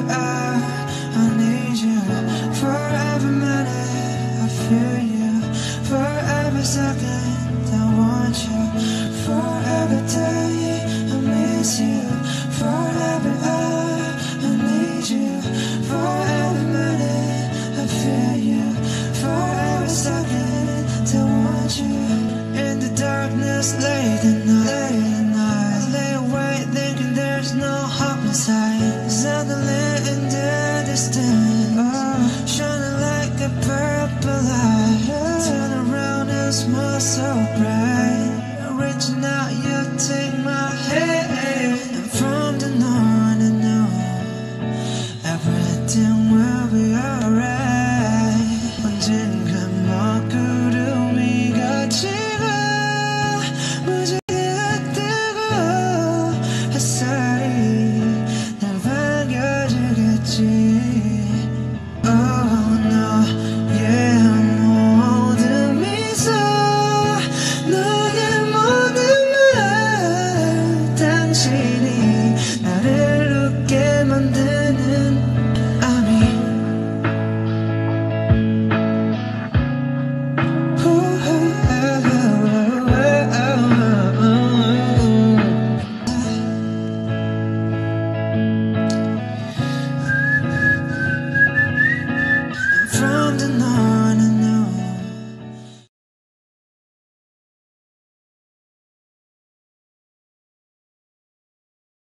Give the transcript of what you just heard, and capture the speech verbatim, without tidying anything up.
hour I need you. For every minute I feel you. For every second I want you. For every day I miss you. For every hour I need you. For every minute I feel you. For every second I want you. In the darkness late at night, I lay awake thinking there's no hope inside. Suddenly in the distance, oh, shining like a purple light. Turn around and smile so bright. Reaching out, you take my hand. And from